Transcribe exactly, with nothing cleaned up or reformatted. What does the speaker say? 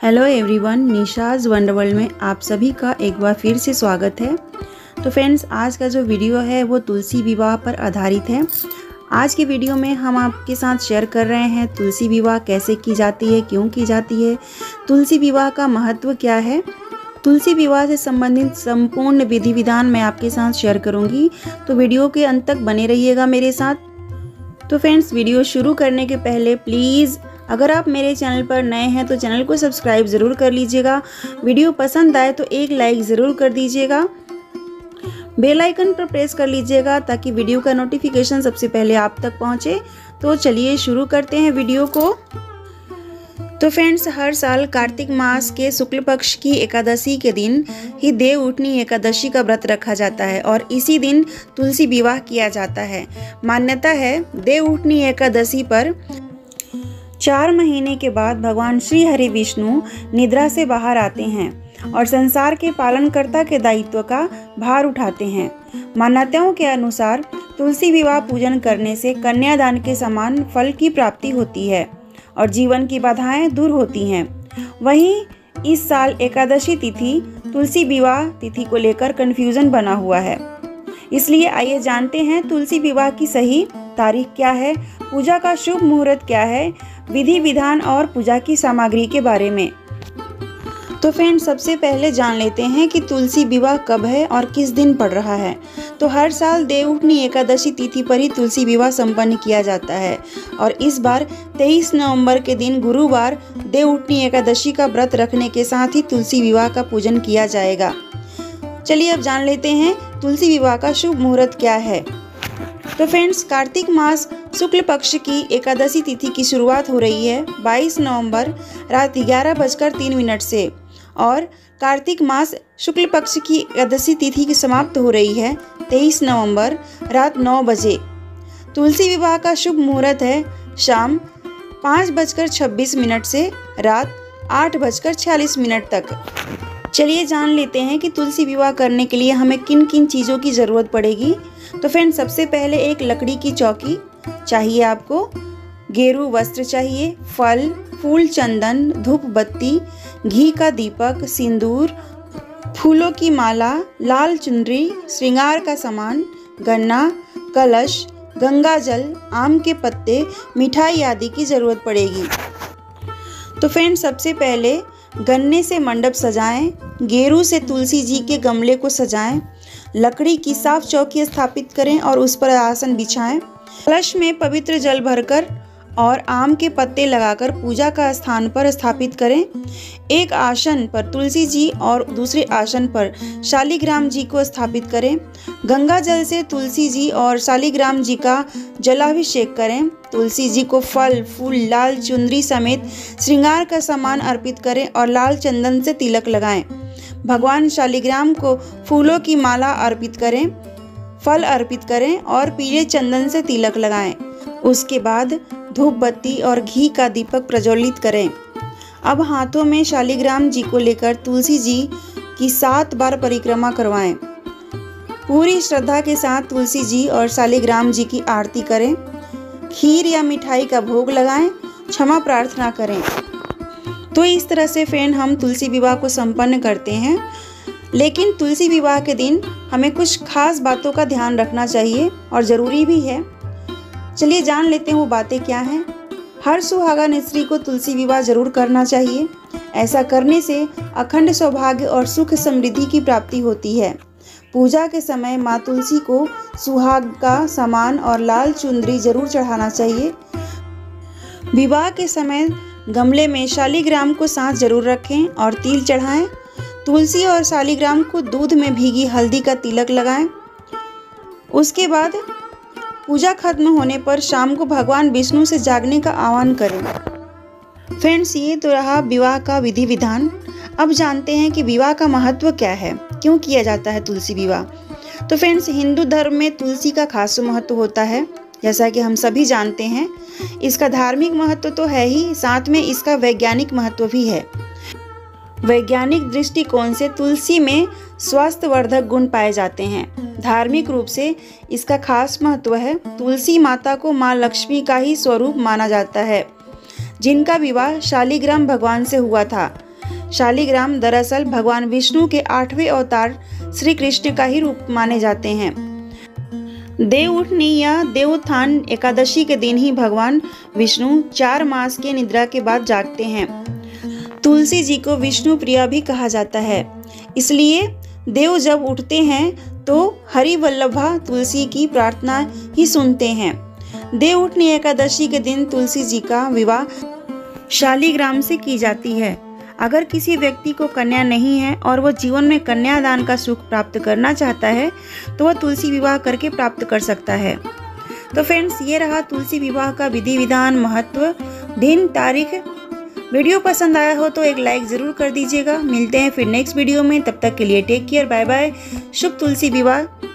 Hello everyone, Nisha's wonder world में आप सभी का एक बार फिर से स्वागत है। तो फ्रेंड्स, आज का जो वीडियो है वो तुलसी विवाह पर आधारित है। आज के वीडियो में हम आपके साथ शेयर कर रहे हैं तुलसी विवाह कैसे की जाती है, क्यों की जाती है, तुलसी विवाह का महत्व क्या है। तुलसी विवाह से संबंधित संपूर्ण विधि विधान मैं आपके साथ शेयर करूंगी, तो वीडियो के अंत तक बने रहिएगा मेरे साथ। तो फ्रेंड्स, वीडियो शुरू करने के पहले प्लीज़ अगर आप मेरे चैनल पर नए हैं तो चैनल को सब्सक्राइब ज़रूर कर लीजिएगा। वीडियो पसंद आए तो एक लाइक ज़रूर कर दीजिएगा। बेल आइकन पर प्रेस कर लीजिएगा ताकि वीडियो का नोटिफिकेशन सबसे पहले आप तक पहुंचे। तो चलिए शुरू करते हैं वीडियो को। तो फ्रेंड्स, हर साल कार्तिक मास के शुक्ल पक्ष की एकादशी के दिन ही देव उठनी एकादशी का व्रत रखा जाता है और इसी दिन तुलसी विवाह किया जाता है। मान्यता है देव उठनी एकादशी पर चार महीने के बाद भगवान श्री हरि विष्णु निद्रा से बाहर आते हैं और संसार के पालनकर्ता के दायित्व का भार उठाते हैं। मान्यताओं के अनुसार तुलसी विवाह पूजन करने से कन्यादान के समान फल की प्राप्ति होती है और जीवन की बाधाएं दूर होती हैं। वहीं इस साल एकादशी तिथि तुलसी विवाह तिथि को लेकर कन्फ्यूजन बना हुआ है, इसलिए आइए जानते हैं तुलसी विवाह की सही तारीख क्या है, पूजा का शुभ मुहूर्त क्या है, विधि विधान और पूजा की सामग्री के बारे में। तो फ्रेंड्स, सबसे पहले जान लेते हैं कि तुलसी विवाह कब है और किस दिन पड़ रहा है। तो हर साल देवउठनी एकादशी तिथि पर ही तुलसी विवाह संपन्न किया जाता है और इस बार तेईस नवंबर के दिन गुरुवार देवउठनी एकादशी का व्रत रखने के साथ ही तुलसी विवाह का पूजन किया जाएगा। चलिए अब जान लेते हैं तुलसी विवाह का शुभ मुहूर्त क्या है। तो फ्रेंड्स, कार्तिक मास शुक्ल पक्ष की एकादशी तिथि की शुरुआत हो रही है बाईस नवंबर रात ग्यारह बजकर तीन मिनट से और कार्तिक मास शुक्ल पक्ष की एकादशी तिथि की समाप्त हो रही है तेईस नवंबर रात नौ बजे। तुलसी विवाह का शुभ मुहूर्त है शाम पाँच बजकर छब्बीस मिनट से रात आठ बजकर छियालीस मिनट तक। चलिए जान लेते हैं कि तुलसी विवाह करने के लिए हमें किन किन चीज़ों की ज़रूरत पड़ेगी। तो फ्रेंड्स, सबसे पहले एक लकड़ी की चौकी चाहिए आपको, गेरू वस्त्र चाहिए, फल, फूल, चंदन, धूप बत्ती, घी का दीपक, सिंदूर, फूलों की माला, लाल चुनरी, श्रृंगार का सामान, गन्ना, कलश, गंगा जल, आम के पत्ते, मिठाई आदि की ज़रूरत पड़ेगी। तो फ्रेंड्स, सबसे पहले गन्ने से मंडप सजाएं, गेरू से तुलसी जी के गमले को सजाएं, लकड़ी की साफ चौकी स्थापित करें और उस पर आसन बिछाएं, कलश में पवित्र जल भरकर और आम के पत्ते लगाकर पूजा का स्थान पर स्थापित करें। एक आसन पर तुलसी जी और दूसरे आसन पर शालिग्राम जी को स्थापित करें। गंगा जल से तुलसी जी और शालिग्राम जी का जलाभिषेक करें। तुलसी जी को फल, फूल, लाल चुनरी समेत श्रृंगार का सामान अर्पित करें और लाल चंदन से तिलक लगाएं। भगवान शालिग्राम को फूलों की माला अर्पित करें, फल अर्पित करें और पीले चंदन से तिलक लगाएं। उसके बाद धूप बत्ती और घी का दीपक प्रज्वलित करें। अब हाथों में शालिग्राम जी को लेकर तुलसी जी की सात बार परिक्रमा करवाएं। पूरी श्रद्धा के साथ तुलसी जी और शालिग्राम जी की आरती करें। खीर या मिठाई का भोग लगाएं, क्षमा प्रार्थना करें। तो इस तरह से फ्रेंड हम तुलसी विवाह को संपन्न करते हैं। लेकिन तुलसी विवाह के दिन हमें कुछ खास बातों का ध्यान रखना चाहिए और ज़रूरी भी है। चलिए जान लेते हैं वो बातें क्या हैं। हर सुहागा स्त्री को तुलसी विवाह जरूर करना चाहिए। ऐसा करने से अखंड सौभाग्य और सुख समृद्धि की प्राप्ति होती है। पूजा के समय माँ तुलसी को सुहाग का सामान और लाल चुनरी जरूर चढ़ाना चाहिए। विवाह के समय गमले में शालिग्राम को साथ जरूर रखें और तिल चढ़ाएं। तुलसी और शालिग्राम को दूध में भीगी हल्दी का तिलक लगाएं। उसके बाद पूजा खत्म होने पर शाम को भगवान विष्णु से जागने का आह्वान करें। फ्रेंड्स, ये तो रहा विवाह का विधि विधान। अब जानते हैं कि विवाह का महत्व क्या है, क्यों किया जाता है तुलसी विवाह। तो फ्रेंड्स, हिंदू धर्म में तुलसी का खास महत्व होता है, जैसा कि हम सभी जानते हैं। इसका धार्मिक महत्व तो है ही, साथ में इसका वैज्ञानिक महत्व भी है। वैज्ञानिक दृष्टिकोण से तुलसी में स्वास्थ्यवर्धक गुण पाए जाते हैं। धार्मिक रूप से इसका खास महत्व है। तुलसी माता को माँ लक्ष्मी का ही स्वरूप माना जाता है, जिनका विवाह शालिग्राम भगवान से हुआ था। शालिग्राम दरअसल भगवान विष्णु के आठवें अवतार श्री कृष्ण का ही रूप माने जाते हैं। देव उठनी या देवोत्थान एकादशी के दिन ही भगवान विष्णु चार मास के निद्रा के बाद जागते हैं। तुलसी जी को विष्णु प्रिया भी कहा जाता है, इसलिए देव जब उठते हैं तो हरि वल्लभा तुलसी की प्रार्थना ही सुनते हैं। देव उठनी एकादशी के दिन तुलसी जी का विवाह शालिग्राम से की जाती है। अगर किसी व्यक्ति को कन्या नहीं है और वह जीवन में कन्यादान का सुख प्राप्त करना चाहता है तो वह तुलसी विवाह करके प्राप्त कर सकता है। तो फ्रेंड्स, ये रहा तुलसी विवाह का विधि विधान, महत्व, दिन, तारीख। वीडियो पसंद आया हो तो एक लाइक ज़रूर कर दीजिएगा। मिलते हैं फिर नेक्स्ट वीडियो में, तब तक के लिए टेक केयर, बाय बाय। शुभ तुलसी विवाह।